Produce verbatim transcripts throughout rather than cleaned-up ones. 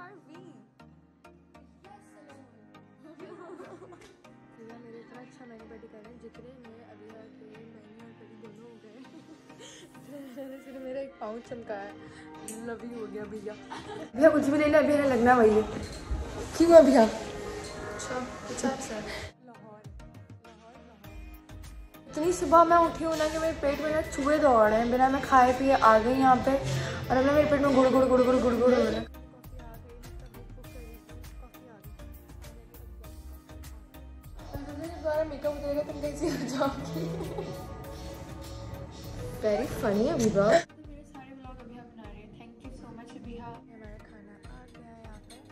मेरे इतना अच्छा मैनी पैडी कर रहे हैं जितने में अभी आके मैनी और पैडी दोनों हो गए इतने सिर्फ मेरा एक पाउच चमका है। लवी हो गया भैया। भैया कुछ भी ले ले, अभी हमें लगना वही है। क्यों है भैया? अच्छा अच्छा सर। लाहौर लाहौर लाहौर इतनी सुबह मैं उठी हूँ ना कि मेरे पेट में ना चूहे दौड़ रहे हैं। बिना मैं खाए पिए आ गई यहाँ पे और अब ना मेरे पेट में गुड़ गुड़ गुड़ गुड़ गुड़ गुड़ हो रहा है। मेकअप उतरेगा तुम कैसी हो जाओगी। वेरी फनी है विभा। मेरे सारे व्लॉग अभी आप बना रहे हैं। Thank you so much Vibha. हमारा खाना आ गया है यहाँ पे।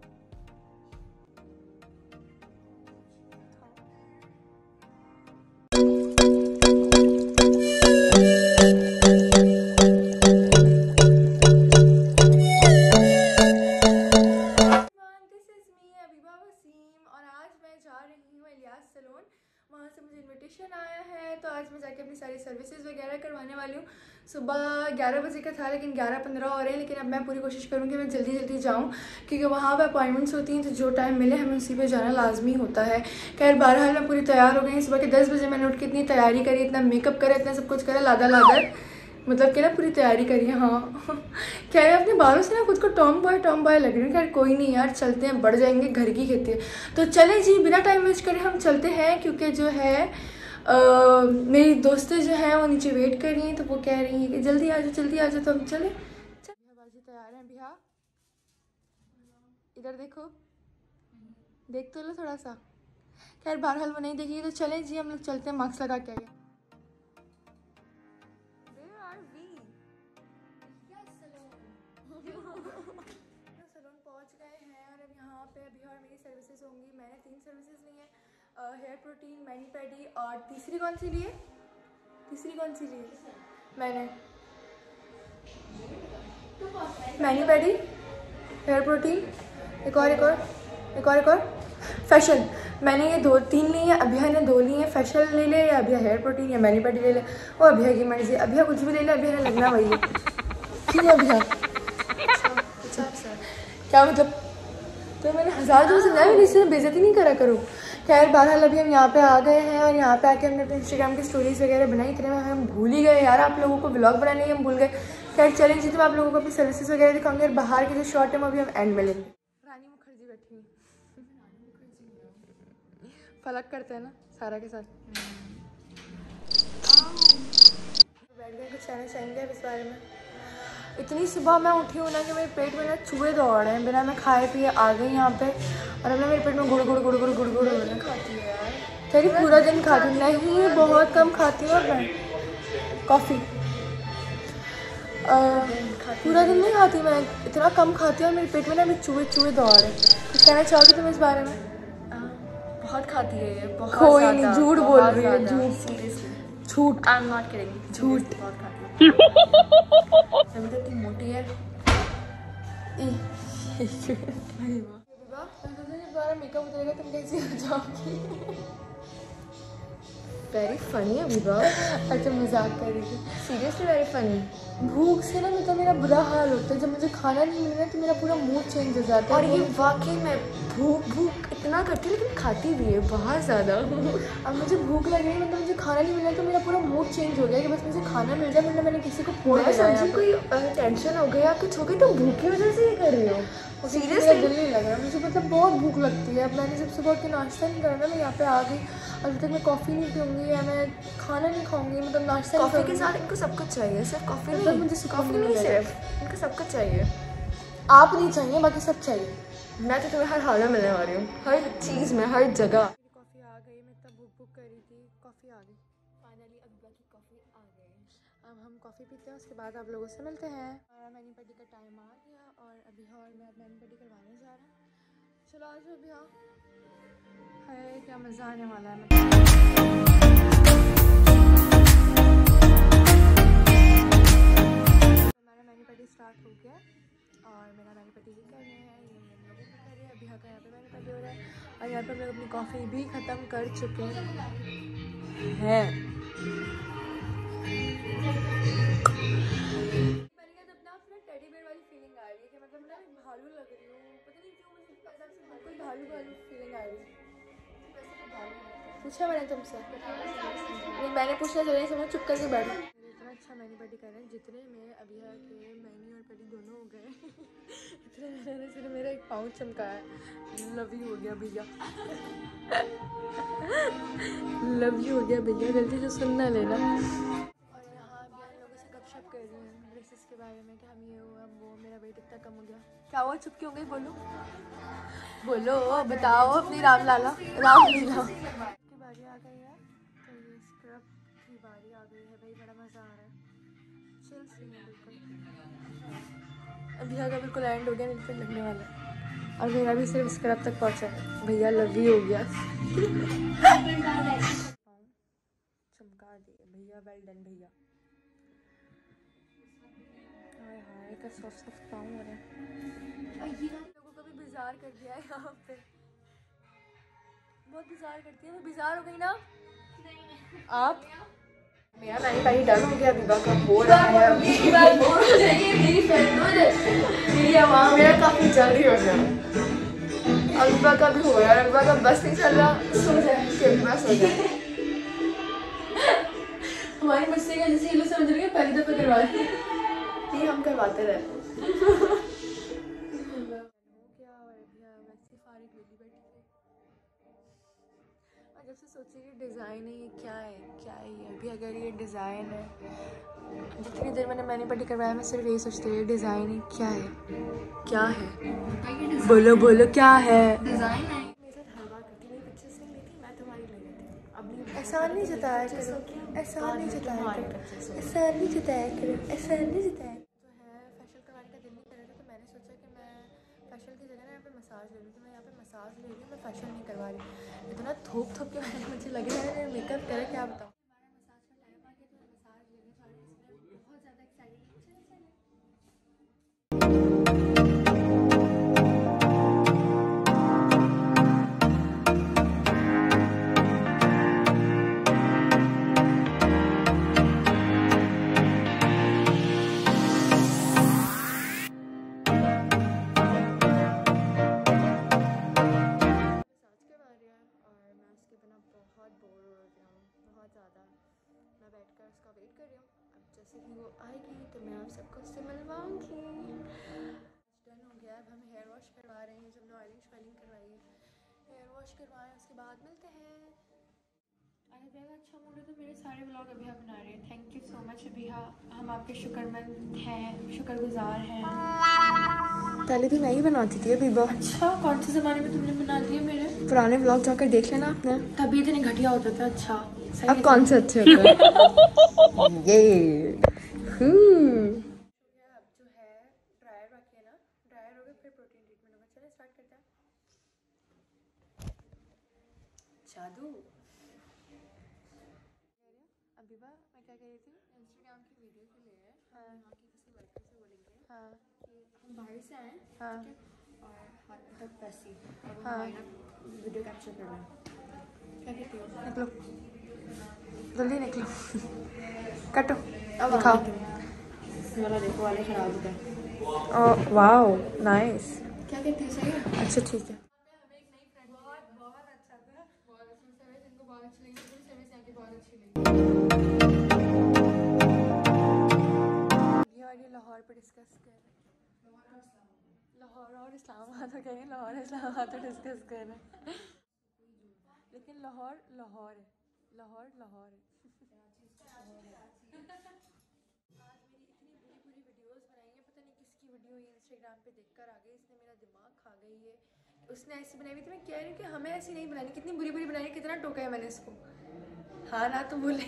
सैलून, वहाँ से मुझे इनविटेशन आया है तो आज मैं जाके अपनी सारी सर्विसेज वगैरह करवाने वाली हूँ। सुबह ग्यारह बजे का था लेकिन ग्यारह पंद्रह हो रहे हैं, लेकिन अब मैं पूरी कोशिश करूँगी मैं जल्दी जल्दी जाऊँ क्योंकि वहाँ पे अपॉइंटमेंट्स होती हैं तो जो टाइम मिले हमें उसी पे जाना लाजमी होता है। खैर बहरहाल मैं पूरी तैयार हो गई। सुबह के दस बजे मैंने उठ के इतनी तैयारी करी, इतना मेकअप करा, इतना सब कुछ करा, लादा लादा मतलब कि ना पूरी तैयारी करी है। हाँ क्या है, अपने बालों से ना खुद को टॉम बॉय टॉम बॉय लग रही है। खैर कोई नहीं यार, चलते हैं, बढ़ जाएंगे, घर की खेती है। तो चलें जी, बिना टाइम वेस्ट करे हम चलते हैं क्योंकि जो है आ, मेरी दोस्तें जो हैं वो नीचे वेट कर रही हैं तो वो कह रही हैं कि जल्दी आ जाओ जल्दी आ जाओ। तो हम चले। बाजी तैयार हैं भैया, इधर देखो, देख तो लो थोड़ा सा। खैर बहरहाल वो नहीं देखिए तो चलें जी, हम लोग चलते हैं। मास्क लगा के आइए। सैलून पहुंच गए हैं और अब यहाँ पे अभी और मेरी सर्विसेज होंगी। मैंने तीन सर्विसेज ली हैं, हेयर प्रोटीन, मैनी पैडी और तीसरी कौन सी ली है? तीसरी कौन सी ली है? मैंने मैनी पैडी, हेयर प्रोटीन, एक और एक और एक और एक और फैशन। मैंने ये दो तीन ली हैं, अभिया ने दो ली हैं। फैशन ले ले या अभिया हेयर प्रोटीन या मैनी पैडी ले ले, वो अभिया की मर्जी। अभिया कुछ भी ले ले, अभिया ने लगना वही है। क्यों अभिया? क्या मतलब? तो मैंने हज़ार दोस्त सुना है, इससे बेइज्जती नहीं करा करो। खैर बहरहाल अभी हम यहाँ पे आ गए हैं और यहाँ पे आके हमने अपने इंस्टाग्राम की स्टोरीज वगैरह बनाई। इतने में हम भूल ही गए यार, आप लोगों को व्लॉग बनाने ही हम भूल गए। खैर चलें जी, तो मैं आप लोगों को अपनी सर्विसेज वगैरह दिखाऊंगी और बाहर के जो शॉर्ट है अभी हम एंड में लेंगे। रानी मुखर्जी बैठी फलक करते हैं ना सारा के साथ। बैठ गए, कुछ कहना चाहेंगे अब इस बारे में? इतनी सुबह मैं उठी हूँ ना कि मेरे पेट में ना चूहे दौड़ रहे हैं। बिना मैं खाए पिए आ गई यहाँ पे और अब ना मेरे पेट में गुड़ गुड़ गुड़ गुड़ गुड़ गुड़ हो रहा है। खाती है यार? तेरी पूरा दिन खाती नहीं, बहुत कम खाती हूँ। और मैं कॉफ़ी पूरा दिन नहीं खाती, मैं इतना कम खाती हूँ और मेरे पेट में ना अभी चूहे चूहे दौड़ रहे हैं। कुछ कहना चाहोगे तुम इस बारे में? बहुत खाती है ये, बहुत कोई नहीं, झूठ बोल रही है, झूठ सीरियसली झूठ। आई एम नॉट किडिंग, झूठ। बहुत खाती है। अभी तो इतनी मोटी है। मेकअप उतरेगा तुम कैसी हो जाओगी। वेरी फनी है विभा। अच्छा मजाक कर रही थी, सीरियसली वेरी फनी। भूख से ना मतलब मेरा बुरा हाल होता है। जब मुझे खाना नहीं मिल रहा तो मेरा पूरा मूड चेंज हो जाता है। और ये वाकई में भूख भूख इतना करती है लेकिन खाती भी है बहुत ज़्यादा। अब मुझे भूख लग रही है, मतलब मुझे खाना नहीं मिल रहा तो मेरा पूरा मूड चेंज हो गया कि बस मुझे खाना मिल जाए। मतलब मैंने किसी को फोन समझी कोई टेंशन हो गई या कुछ हो गई तो भूख की वजह से ये कर रही हो। सीरियसली दिल नहीं लग रहा मुझे, मतलब बहुत भूख लगती है। अब मैंने जब सुबह के नाश्ता नहीं करना, मैं यहाँ पे आ गई। अभी तक मैं कॉफ़ी नहीं पीऊँगी या मैं खाना नहीं खाऊंगी, मतलब नाश्ता। कॉफ़ी के साथ इनको सब कुछ चाहिए, सिर्फ कॉफ़ी नहीं, मुझे कॉफ़ी नहीं सिर्फ, इनको सब कुछ चाहिए। आप नहीं चाहिए, बाकी सब चाहिए। मैं तो तुम्हें हर हाल में मिलने वाली हूँ, हर चीज़ में, हर जगह। कॉफ़ी आ गई, मैं तब भूख भूख कर रही थी, कॉफ़ी आ गई फाइनली। अभी की कॉफ़ी आ गई। अब हम कॉफ़ी पीते हैं, उसके बाद आप लोगों से मिलते हैं। हमारा मैनी पैडी का टाइम आ गया और अभी और मैं मैनी पैडी करवाने जा रहा हूँ। चलो आज अभी हाँ है, क्या मज़ा आने वाला है। हमारा मैनी पैडी स्टार्ट हो गया और मेरा मैनी पैडी भी कर रहे हैं, ये हम लोगों को कर रहे हैं। अभी हाँ का यहाँ पे मैनी पैडी हो रहा है और यहाँ पे हम लोग अपनी कॉफ़ी भी ख़त्म कर चुके हैं। टेडी बेयर वाली फीलिंग आ रही है कि मतलब मैं भालू लग रही हूँ, बिल्कुल भालू भालू फीलिंग आ रही है। पूछा मैंने तुमसे, मैंने पूछना चाहिए, समझ चुप करके बैठो। इतना अच्छा मैनी पेडी कर रहे हैं जितने में अभी के मैनी और पेडी दोनों हो गए इतने मैंने सिर्फ मेरा एक पाउच चमका है। लव यू हो गया भैया लव यू हो गया भैया, गलती से सुन ना लेना। और यहाँ भी हम लोगों से गपशप कर रही हैं ड्रेसेस के बारे में कि हम ये हो हम वो, मेरा वेट इतना कम हो गया। क्या हुआ, चुप क्यों गई? बोलो बोलो, बताओ अपनी रामलाला रामलीला की बारी आ गई है। तो ये स्क्रब की बारी आ गई है भाई, बड़ा मज़ा आ रहा है। चिल सी है बिल्कुल। अभी आगे बिल्कुल एंड हो गया, नीचे लगने वाला है और मेरा भी सिर्फ स्क्रब तक पहुंचा है। भैया लव यू हो गया चमका दिए भैया, वेल डन भैया। हाय हाय का सॉफ्ट सॉफ्ट पाँव हो रहा है। लोगों को भी बिजार कर दिया है यहाँ पे, बहुत बिजार करती है। मैं बिजार हो गई ना आप? मेरा मैनी पेडी डन हो गया, विभा का हो रहा है अभी वहाँ मेरा काफी जल्दी हो गया। अविभा का भी हो रहा है, अविभा का बस नहीं चल रहा, सो जाए बस हो जाए। हमारी बच्चे का जैसे ये लोग समझ रहे हैं पहली दफा करवाते हैं, नहीं हम करवाते रहते हैं। जब से सोची कि डिज़ाइन है ये क्या है क्या है ये, अभी अगर ये डिज़ाइन है, जितनी देर मैंने मैंने पढ़ी करवाया मैं सिर्फ यही सोचती रही डिज़ाइन है क्या है क्या है, बोलो बोलो क्या है। डिज़ाइन है मेरे साथ हर बार करती, मेरी पिक्चर्स नहीं लेती, मैं तुम्हारी ले लेती। अब एहसान नहीं जताया करो, एहसान नहीं जताया करो, एहसान नहीं जताया करो, एहसान नहीं जताया। जो है फेशियल करवाने का दिल नहीं कर रहा था, तो मैंने सोचा कि मैं फेशियल की जगह ना यहाँ पे मसाज ले लूँ। तो मैं यहाँ पे मसाज ले रही हूँ, मैं फेशियल नहीं करवा रही। इतना थोप थोप के मैंने मुझे लगे मैंने मेकअप करा, क्या बताऊँ। हमारा मसाज का टाइम आ गया तो मैं मसाज लेने जा रही हूँ, इसलिए बहुत ज़्यादा एक्साइटेड हूँ। चलिए चलिए। मैं बैठकर उसका वेट कर रही हूँ। अब जैसे ही वो आएगी तो मैं आप सबको उससे मिलवाऊंगी। डन हो गया, अब हम हेयर वॉश करवा रहे हैं। जब ऑयलिंग शॉयलिंग करवाई है, हेयर वॉश करवाएं, उसके बाद मिलते हैं। अगर ज़्यादा अच्छा मूड है तो मेरे सारे व्लॉग अभी आप बना रहे हैं। Thank you so much Abhiha, हम आपके शुक्रमंद हैं, शुक्रगुजार हैं। पहले भी मैं ही बनाती थी अभी। अच्छा, कौन से ज़माने में तुमने बना दिए? मेरे पुराने व्लॉग जाकर देख लेना आपने, तभी इतने घटिया होता था। अच्छा अब कौन से अच्छे होते हैं? ये अब जो है ड्रायर रखिए ना, ड्रायर हो गया फिर प्रोटीन ट्रीटमेंट होगा। चलिए स्टार्ट करते हैं। जादू। अभिबा मैं क्या कह रही थी, इंस्टाग्राम की वीडियो के लिए हाँ यहाँ की किसी वर्कर से बोलेंगे हाँ कि हम बाहर से आए हाँ और हाथ तक पैसे हाँ वीडियो कैप्चर कर लें। क्या कहती हो? निकलो जल्दी निकलो कटो दिखाओ। वाला देखो, वाले खराब हो गए। Oh wow nice. क्या कहती है? सही है? अच्छा ठीक है। हमें एक नई फ्रेंड बहुत बहुत अच्छा था, बहुत अच्छी सर्विस, इनको बहुत अच्छी लगी, पूरी सर्विस यहाँ की बहुत अच्छी लगी। ये वाली लाहौर पे डिस्कस कर रहे हैं, लाहौर और इस्लामाबाद तो कहेंगे, लाहौर इस्लामाबाद तो डिस्कस कर रहे हैं, लेकिन लाहौर लाहौर है, लाहौर लाहौर है। आज मेरी इतनी बुरी बुरी वीडियोस बनाई है, पता नहीं किसकी वीडियो ये इंस्टाग्राम पे देखकर आ गई, इसने मेरा दिमाग खा गई है। उसने ऐसी बनाई हुई थी, मैं कह रही हूँ कि हमें ऐसी नहीं बनानी, कितनी बुरी बुरी बनाई है, कितना टोका है मैंने इसको। हाँ ना तो बोले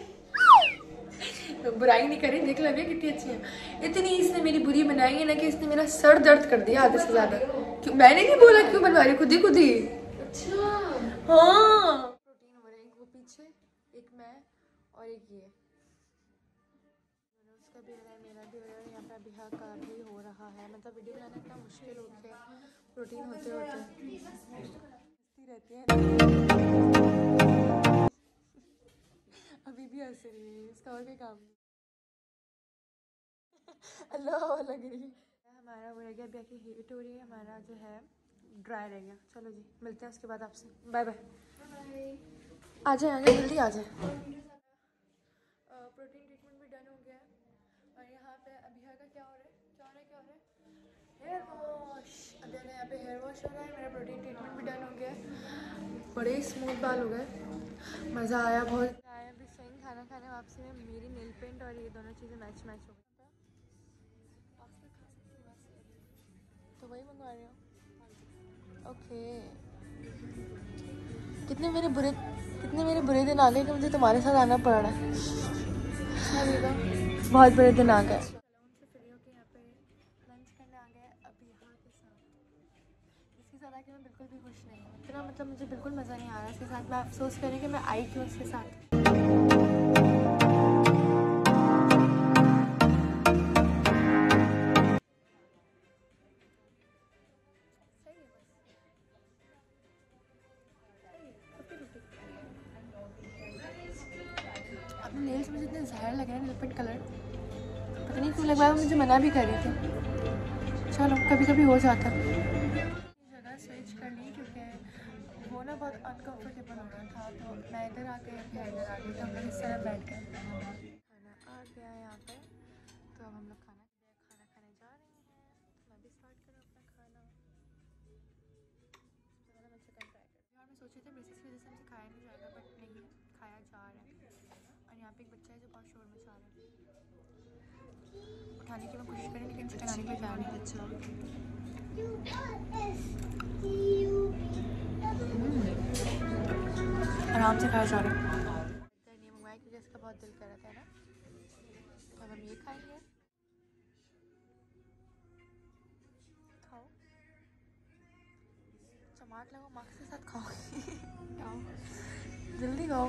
बुराई नहीं करें, देख लगे कितनी अच्छी है। इतनी इसने मेरी बुरी बनाई है ना कि इसने मेरा सर दर्द कर दिया आधे से ज़्यादा। क्यों मैंने नहीं बोला क्यों बनवा रही, खुद ही खुद ही। अच्छा हाँ प्रोटीन हो रहा है, एक वो पीछे एक मैं और एक ये, उसका भी हो रहा है, मेरा भी हो रहा है, यहाँ पे अभिहा का भी हो रहा है। मतलब वीडियो बनाना इतना मुश्किल होता है, प्रोटीन होते होते रहती है। अभी भी हंस रही है, इसका और कोई काम नहीं। अल्लाह लग रही है। हमारा वो रह गया, अभी की हीट हो रही है, हमारा जो है ड्राई रह गया। चलो जी मिलते हैं उसके बाद आपसे। Bye bye. आ जाए आ जाए जल्दी आ जाए। प्रोटीन ट्रीटमेंट भी डन हो गया है और यहाँ पे अभिया का क्या हो रहा है क्या हो रहा है क्या हो रहा है हेयर वॉश। अभिया का यहाँ पे हेयर वॉश हो रहा है। मेरा प्रोटीन ट्रीटमेंट भी डन हो गया है। बड़े ही स्मूथ बाल हो गए। मज़ा आया बहुत। आया अभी सही खाना खाने वापसी में मेरी नेल पेंट और ये दोनों चीज़ें मैच मैच हो गई। तो वही मंगवा रही हूँ। ओके कितने मेरे बुरे कितने मेरे बुरे दिन आ गए कि मुझे तुम्हारे साथ आना पड़ रहा है। बहुत बुरे दिन आ गए। सैलून से फ्री होके यहाँ पे लंच करने आ गए अभी यहाँ के साथ। इसके साथ आके मैं बिल्कुल भी खुश नहीं हूँ। इतना मतलब मुझे बिल्कुल मज़ा नहीं आ रहा इसके साथ। मैं अफसोस करी कि मैं आई क्यों इसके साथ। अपने नेल्स मुझे इतने जहर लग रहे हैं लिपिड कलर। पता नहीं क्यों लगवा मुझे मना भी कर रही थी। चलो कभी कभी हो जाता है। जगह स्विच कर ली क्योंकि वो ना बहुत अनकम्फर्टेबल हो रहा था तो मैं इधर आ गई फिर इधर आ गई तो हम लोग इस तरह बैठ गए। खाना आ गया यहाँ पे तो अब हम लोग खाना खाना खाने जा रहे हैं। तो मैं भी स्टार्ट करूँ अपना खाना। सबसे पहले मैं चिकन ट्राई करूँ। और मैं सोची थी ब्रेसिस की वजह से हमसे खाया नहीं जाएगा बट नहीं खाया जा रहा है। और यहाँ पे एक बच्चा है जो बहुत शोर मचा रहा है। उठाने की मैं कोशिश करें लेकिन चिकन आने पे जा रही है। अच्छा आराम से खाया जा रहा है। नहीं मंगवाया क्योंकि इसका बहुत दिल कर रहा था ना। तो अब हम ये खाएंगे। खाओ चमाट लगाओ मास्क के साथ खाओ। खाओ जल्दी खाओ।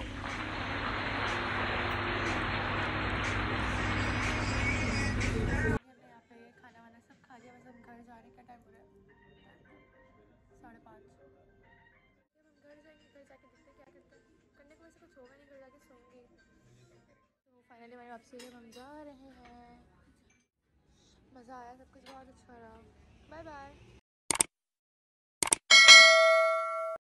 यहाँ पे खाना वाना सब खा लिया। बस हम घर जाने का टाइम हो रहा है साढ़े पाँच। हम घर जाएंगे घर जाके देखते हैं क्या करते हैं। करने को वैसे कुछ होगा नहीं घर जाके सोऊंगी। तो फाइनली हमारी वापसी जब हम जा रहे हैं। मज़ा आया सब कुछ बहुत अच्छा रहा। Bye bye.